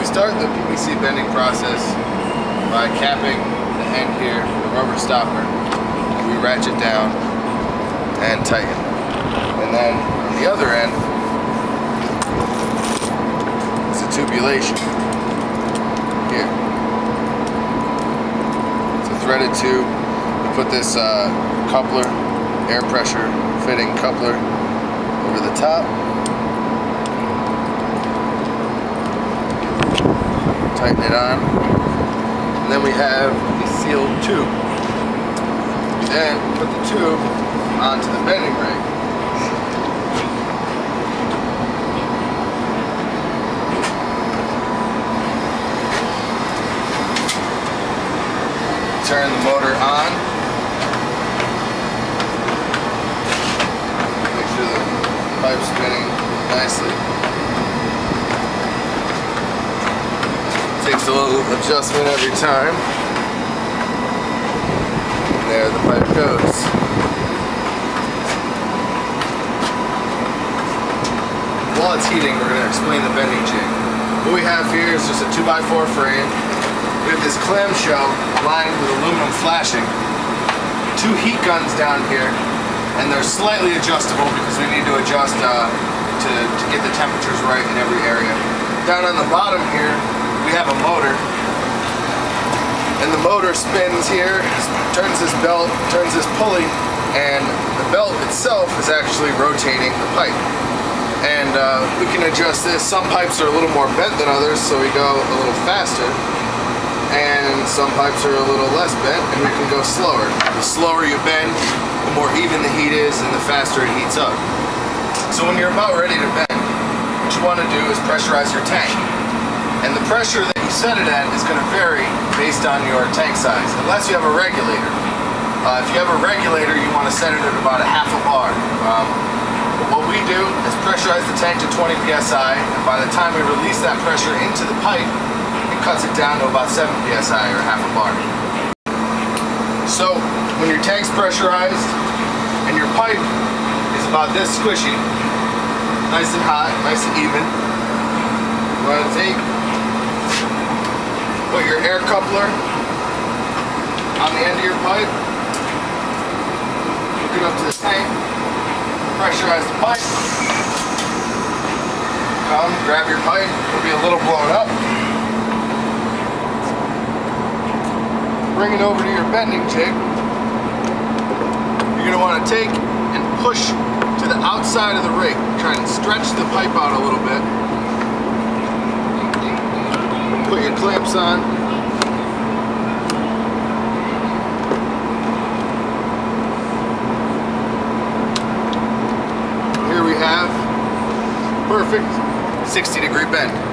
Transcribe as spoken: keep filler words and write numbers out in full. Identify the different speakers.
Speaker 1: start the P V C bending process by capping the end here, the rubber stopper. We ratchet down and tighten. And then on the other end is a tubulation here. It's a threaded tube. We put this uh, coupler, air pressure fitting coupler over the top. Tighten it on. And then we have the sealed tube. We then put the tube onto the bending ring. Turn the motor on. Make sure the pipe's spinning nicely. Takes a little adjustment every time. And there the pipe goes. While it's heating, we're going to explain the bending jig. What we have here is just a two by four frame. We have this clamshell lined with aluminum flashing. Two heat guns down here, and they're slightly adjustable because we need to adjust uh, to, to get the temperatures right in every area. Down on the bottom here, we have a motor, and the motor spins here, turns this belt, turns this pulley, and the belt itself is actually rotating the pipe. And uh, we can adjust this. Some pipes are a little more bent than others, so we go a little faster, and some pipes are a little less bent, and we can go slower. The slower you bend, the more even the heat is, and the faster it heats up. So when you're about ready to bend, what you want to do is pressurize your tank. And the pressure that you set it at is going to vary based on your tank size, unless you have a regulator. Uh, if you have a regulator, you want to set it at about a half a bar. Um, but what we do is pressurize the tank to twenty P S I, and by the time we release that pressure into the pipe, it cuts it down to about seven P S I or half a bar. So when your tank's pressurized and your pipe is about this squishy, nice and hot, nice and even, you want to take Put your air coupler on the end of your pipe, hook it up to the tank, pressurize the pipe, come, grab your pipe, it'll be a little blown up, bring it over to your bending jig. You're going to want to take and push to the outside of the rig, try and stretch the pipe out a little bit. Put your clamps on. Here we have perfect sixty degree bend.